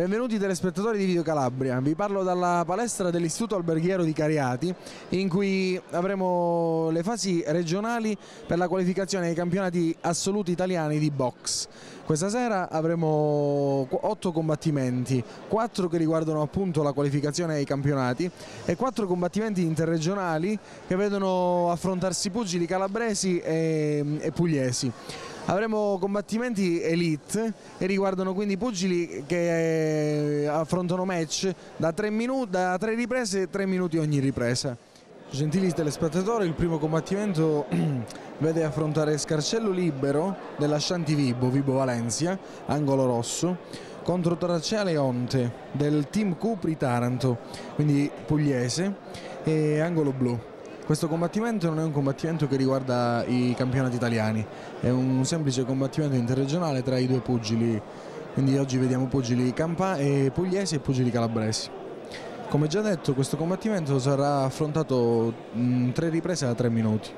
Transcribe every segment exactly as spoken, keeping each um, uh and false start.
Benvenuti telespettatori di Video Calabria, vi parlo dalla palestra dell'Istituto Alberghiero di Cariati, in cui avremo le fasi regionali per la qualificazione ai campionati assoluti italiani di box. Questa sera avremo otto combattimenti, quattro che riguardano appunto la qualificazione ai campionati e quattro combattimenti interregionali che vedono affrontarsi pugili calabresi e, e pugliesi. Avremo combattimenti elite e riguardano quindi pugili che affrontano match da tre, minuti, da tre riprese, tre minuti ogni ripresa. Gentili telespettatori, il primo combattimento vede affrontare Scarcello Libero dell'Ashanti Vibo, Vibo Valencia, angolo rosso, contro Tarcea Leonte del Team Cupri Taranto, quindi pugliese, e angolo blu. Questo combattimento non è un combattimento che riguarda i campionati italiani, è un semplice combattimento interregionale tra i due pugili, quindi oggi vediamo pugili campa e pugliesi e pugili calabresi. Come già detto, questo combattimento sarà affrontato in tre riprese da tre minuti.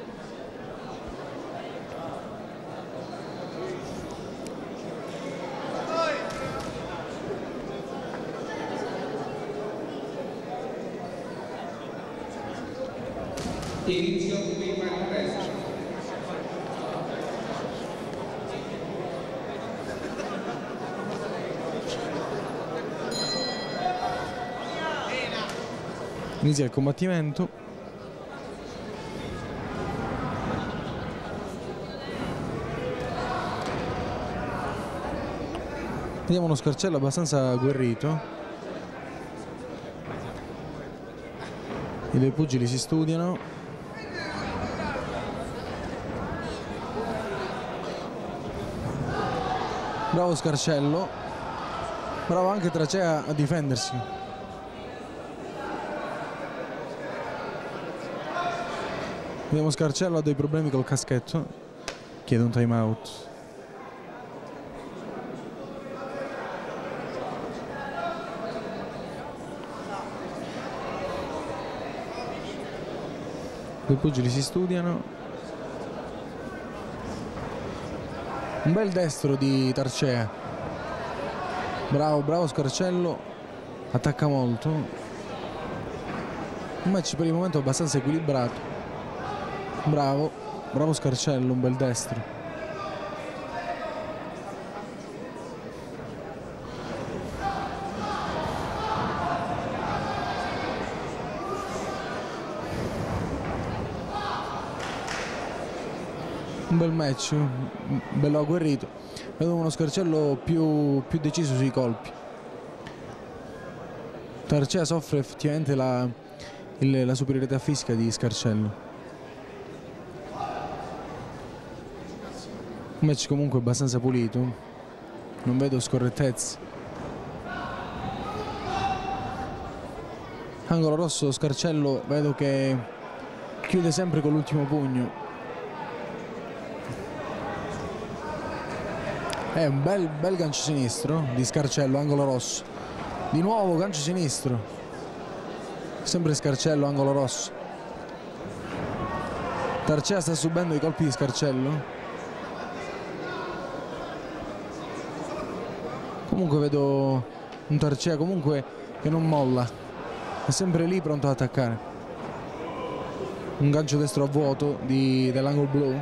Inizio prima ripresa. Inizia il combattimento. Vediamo uno Scarcello abbastanza agguerrito. I due pugili si studiano. Bravo Scarcello, bravo anche Tarcea a difendersi. Vediamo Scarcello ha dei problemi col caschetto, chiede un time out. I pugili si studiano. Un bel destro di Tarcea, bravo, bravo Scarcello, attacca molto. Un match per il momento abbastanza equilibrato, bravo, bravo Scarcello, un bel destro. Un bel match, bello agguerrito. Vedo uno Scarcello più, più deciso sui colpi. Tarcea soffre effettivamente la, il, la superiorità fisica di Scarcello. Un match comunque abbastanza pulito, non vedo scorrettezze. Angolo rosso, Scarcello vedo che chiude sempre con l'ultimo pugno. È un bel, bel gancio sinistro di Scarcello, angolo rosso. Di nuovo gancio sinistro. Sempre Scarcello, angolo rosso. Tarcea sta subendo i colpi di Scarcello. Comunque vedo un Tarcea comunque che non molla. È sempre lì pronto ad attaccare. Un gancio destro a vuoto dell'angolo blu.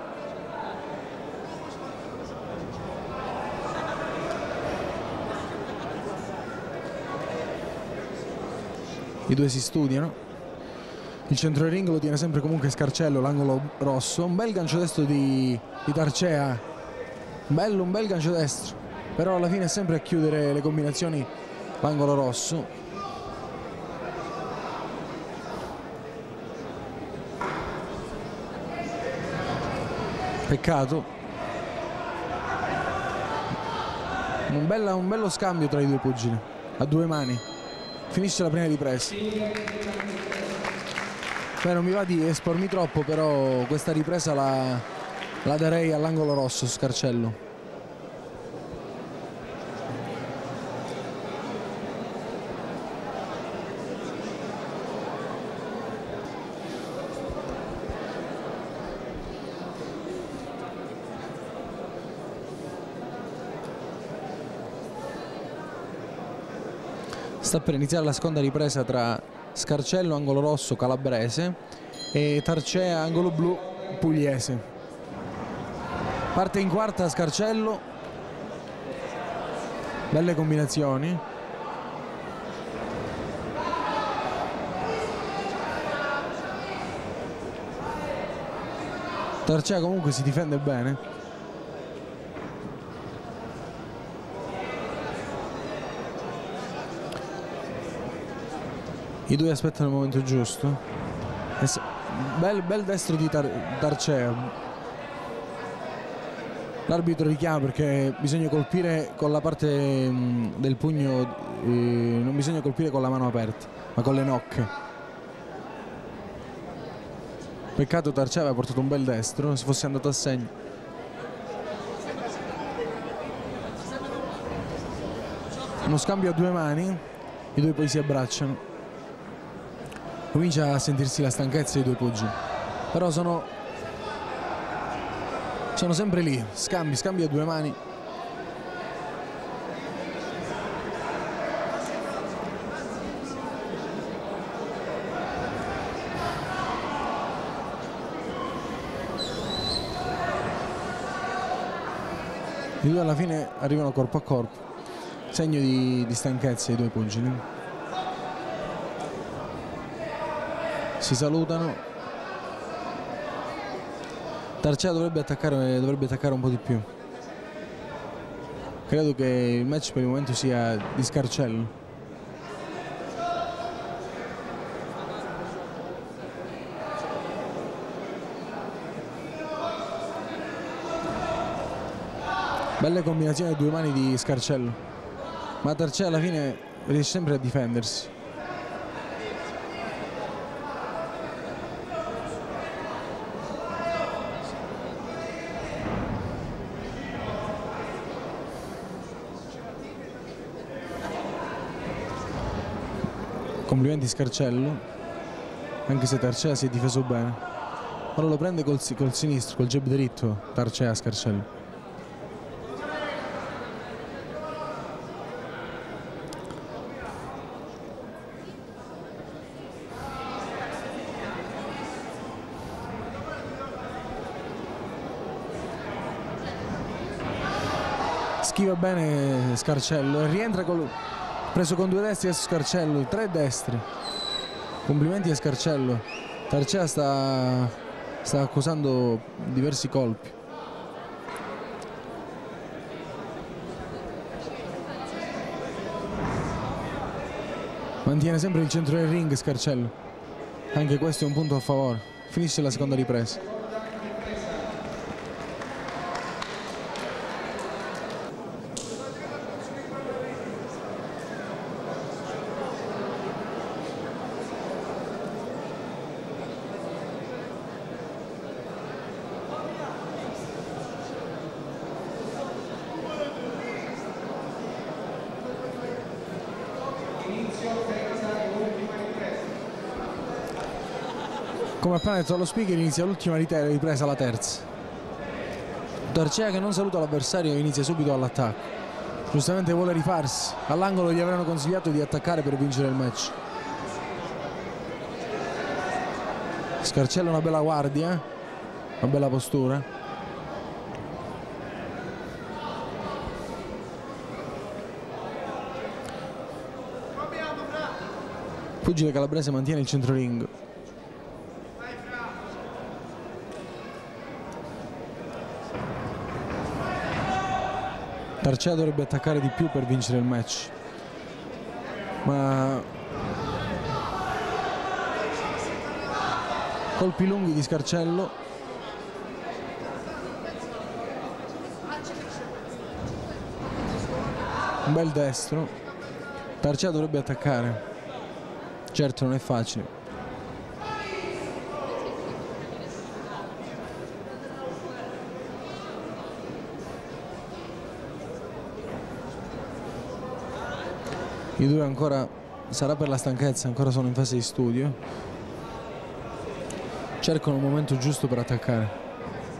I due si studiano. Il centro ring lo tiene sempre comunque Scarcello, l'angolo rosso. Un bel gancio destro di, di Tarcea. Bello, un bel gancio destro. Però alla fine è sempre a chiudere le combinazioni l'angolo rosso. Peccato. Un, bella, un bello scambio tra i due pugili. A due mani. Finisce la prima ripresa. Beh, non mi va di espormi troppo, però questa ripresa la, la darei all'angolo rosso, Scarcello. Sta per iniziare la seconda ripresa tra Scarcello, angolo rosso, calabrese, e Tarcea, angolo blu, pugliese. Parte in quarta Scarcello, belle combinazioni. Tarcea comunque si difende bene. I due aspettano il momento giusto. Bel, bel destro di Tar Tarcea. L'arbitro richiama perché bisogna colpire con la parte mh, del pugno, eh, non bisogna colpire con la mano aperta, ma con le nocche. Peccato Tarcea aveva portato un bel destro, se fosse andato a segno. Uno scambio a due mani, i due poi si abbracciano. Comincia a sentirsi la stanchezza dei due pugili, però sono, sono sempre lì, scambi, scambi a due mani. I due alla fine arrivano corpo a corpo, segno di, di stanchezza dei due pugili. Si salutano. Tarcea dovrebbe attaccare, dovrebbe attaccare un po' di più. Credo che il match per il momento sia di Scarcello. Belle combinazioni a due mani di Scarcello, ma Tarcea alla fine riesce sempre a difendersi. Complimenti Scarcello, anche se Tarcea si è difeso bene. Ora lo prende col, col sinistro, col jab dritto Tarcea Scarcello. Schiva bene Scarcello e rientra col... preso con due destri adesso Scarcello, tre destri. Complimenti a Scarcello. Tarcea sta, sta accusando diversi colpi. Mantiene sempre il centro del ring Scarcello. Anche questo è un punto a favore. Finisce la seconda ripresa. Come appena detto allo speaker, inizia l'ultima ripresa, la terza. Tarcea che non saluta l'avversario inizia subito all'attacco. Giustamente vuole rifarsi. All'angolo gli avranno consigliato di attaccare per vincere il match. Scarcello una bella guardia, una bella postura. Pugile calabrese mantiene il centro ring. Tarcea dovrebbe attaccare di più per vincere il match, ma colpi lunghi di Scarcello. Un bel destro. Tarcea dovrebbe attaccare, certo non è facile. I due ancora, sarà per la stanchezza, ancora sono in fase di studio. Cercano un momento giusto per attaccare.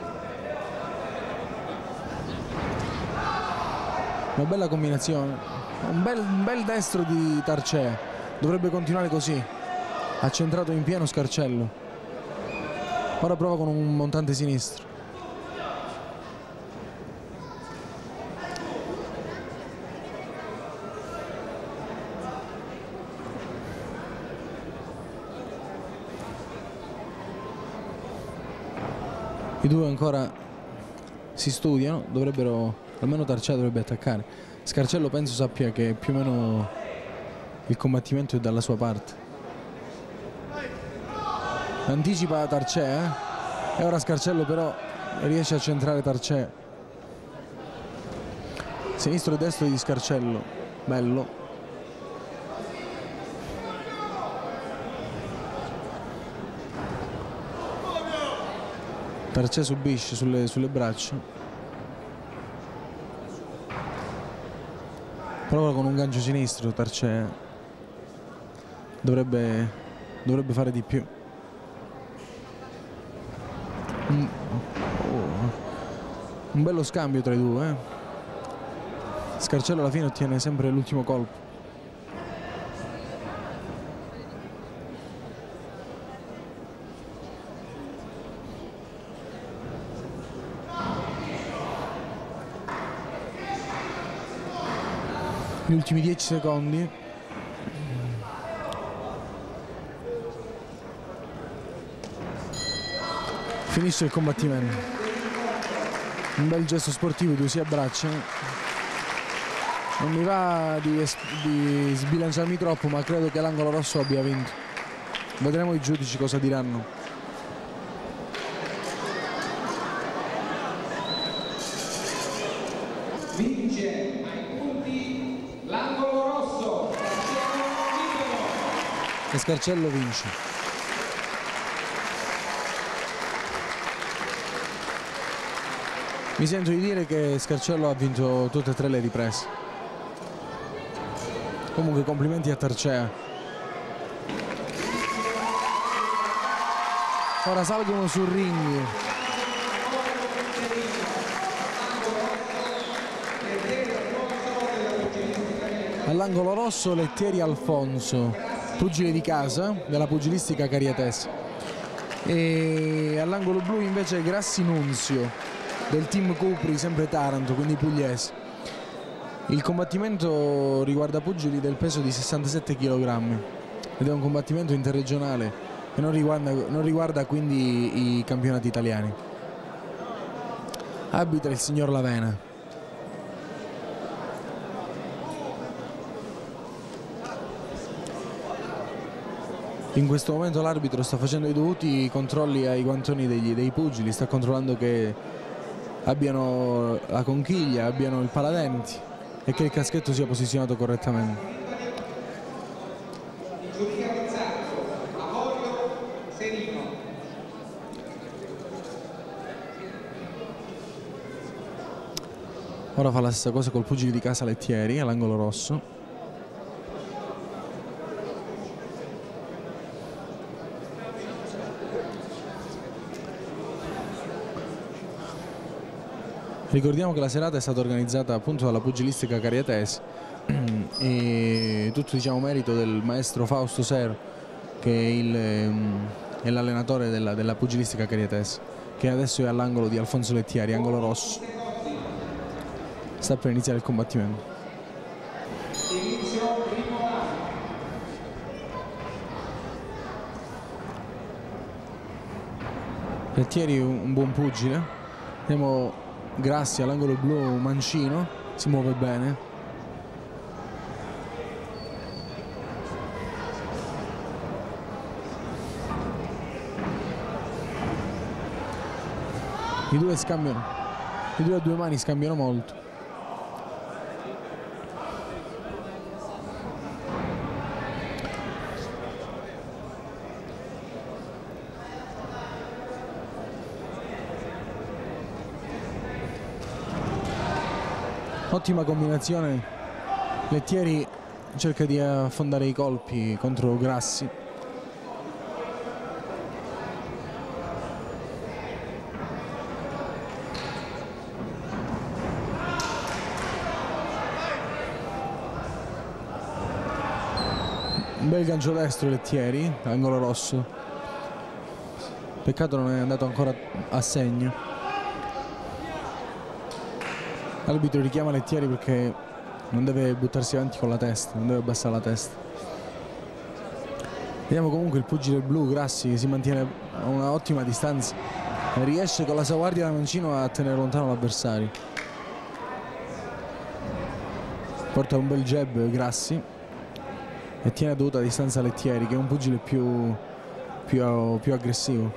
Una bella combinazione. Un bel, un bel destro di Tarcea, dovrebbe continuare così. Ha centrato in pieno Scarcello. Ora prova con un montante sinistro. I due ancora si studiano, dovrebbero, almeno Tarcea dovrebbe attaccare. Scarcello penso sappia che più o meno il combattimento è dalla sua parte. Anticipa Tarcea eh? E ora Scarcello però riesce a centrare Tarcea. Sinistro e destro di Scarcello, bello. Tarcea subisce sulle, sulle braccia. Prova con un gancio sinistro Tarcea. Dovrebbe, dovrebbe fare di più. Un, oh, un bello scambio tra i due. Eh? Scarcello alla fine ottiene sempre l'ultimo colpo. Gli ultimi dieci secondi. Finisce il combattimento. Un bel gesto sportivo, i due si abbracciano. Non mi va di, di sbilanciarmi troppo, ma credo che l'angolo rosso abbia vinto. Vedremo i giudici cosa diranno. Vince ai punti l'angolo rosso, E Scarcello vince. Mi sento di dire che Scarcello ha vinto tutte e tre le riprese. Comunque complimenti a Tarcea. Ora salgono sul ring. All'angolo rosso Lettieri Alfonso, pugile di casa della pugilistica cariatese, e all'angolo blu invece Grassi Nunzio del team Cupri, sempre Taranto, quindi pugliese. Il combattimento riguarda pugili del peso di sessantasette chilogrammi ed è un combattimento interregionale e non riguarda, non riguarda quindi i campionati italiani. Arbitra il signor Lavena. In questo momento l'arbitro sta facendo i dovuti controlli ai guantoni degli, dei pugili, sta controllando che abbiano la conchiglia, abbiano il paladenti e che il caschetto sia posizionato correttamente. il giudice Pizzarro, Avorio Serino. Ora fa la stessa cosa col pugile di casa Lettieri all'angolo rosso. Ricordiamo che la serata è stata organizzata appunto dalla pugilistica cariatese e tutto, diciamo, merito del maestro Fausto Sero, che è l'allenatore della, della pugilistica cariatese, che adesso è all'angolo di Alfonso Lettieri, angolo rosso. Sta per iniziare il combattimento. Inizio primo round. Lettieri un buon pugile. Vediamo Grassi all'angolo blu, mancino, si muove bene. I due scambiano, i due a due mani scambiano molto. Ottima combinazione, Lettieri cerca di affondare i colpi contro Grassi. bel gancio destro Lettieri, angolo rosso. Peccato non è andato ancora a segno. L'arbitro richiama Lettieri perché non deve buttarsi avanti con la testa, non deve abbassare la testa. Vediamo comunque il pugile blu Grassi che si mantiene a una ottima distanza e riesce con la sua guardia da mancino a tenere lontano l'avversario. Porta un bel jab Grassi e tiene a dovuta distanza Lettieri, che è un pugile più, più, più aggressivo.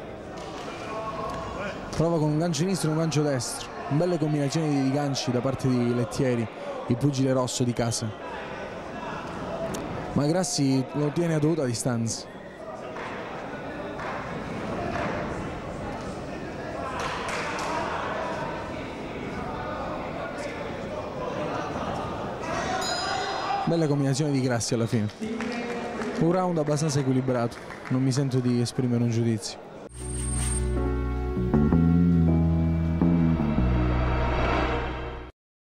Prova con un gancio sinistro e un gancio destro, belle combinazioni di ganci da parte di Lettieri, il pugile rosso di casa, ma Grassi lo tiene a dovuta distanza. Bella combinazione di Grassi alla fine. Un round abbastanza equilibrato, non mi sento di esprimere un giudizio.